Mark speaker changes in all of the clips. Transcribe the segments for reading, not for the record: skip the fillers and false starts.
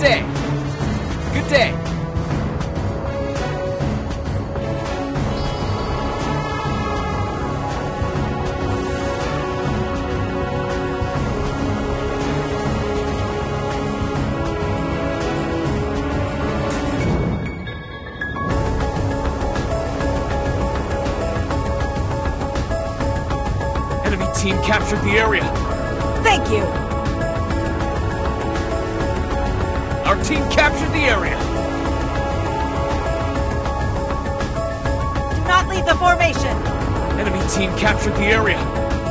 Speaker 1: day. Good day.
Speaker 2: Enemy team captured the area.
Speaker 3: Thank you!
Speaker 2: Our team captured the area.
Speaker 3: Do not leave the formation!
Speaker 2: Enemy team captured the area.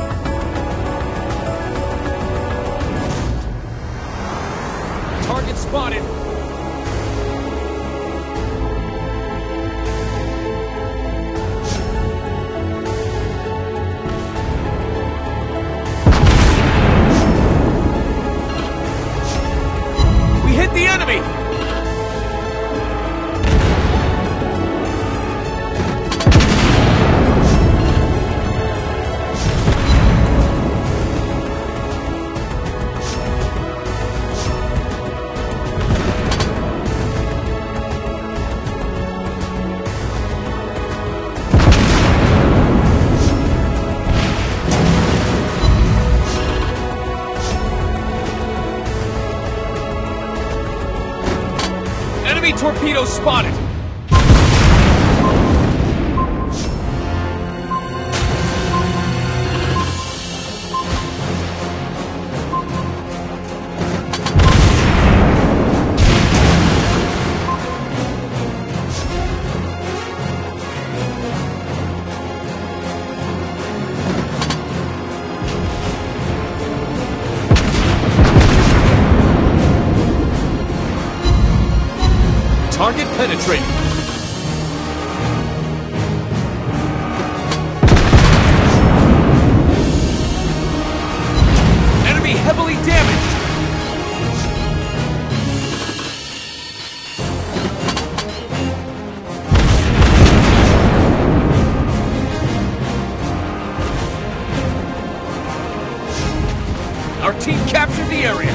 Speaker 2: Target spotted. We hit the enemy. Enemy torpedoes spotted! Target penetrated. Enemy heavily damaged. Our team captured the area.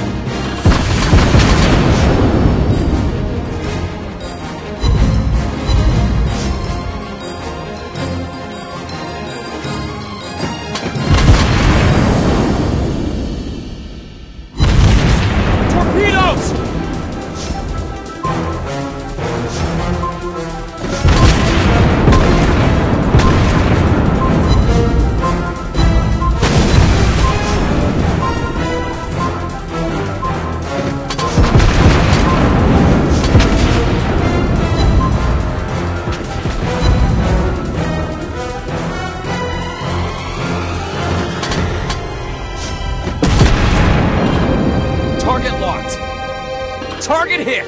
Speaker 2: Target locked. Target hit.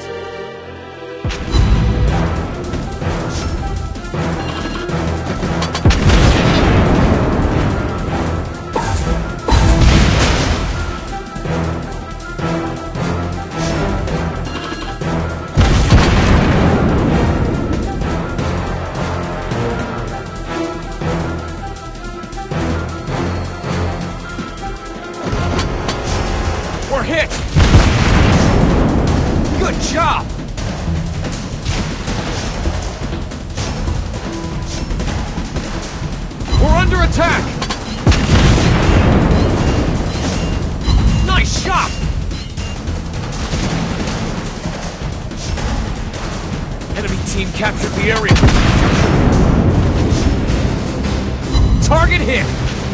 Speaker 2: We're hit. Good job! We're under attack! Nice shot! Enemy team captured the area. Target hit!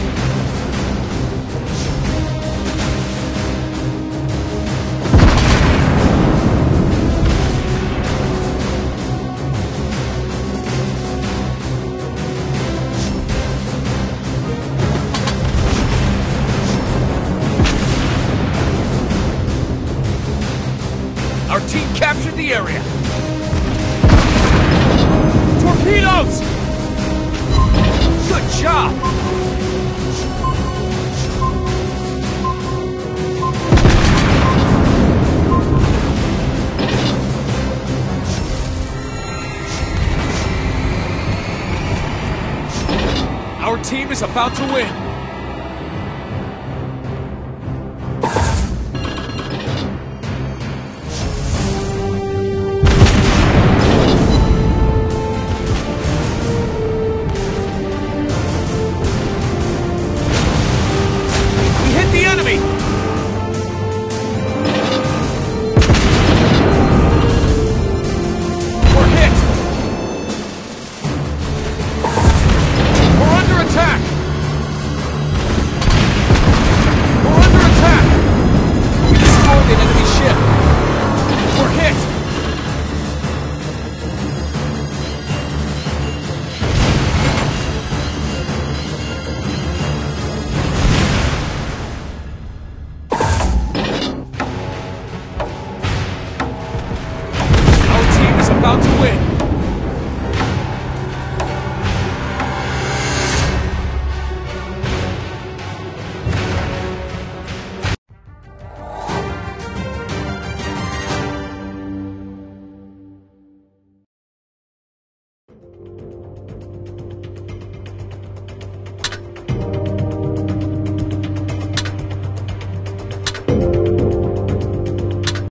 Speaker 2: Our team captured the area. Torpedoes! Good job! Our team is about to win.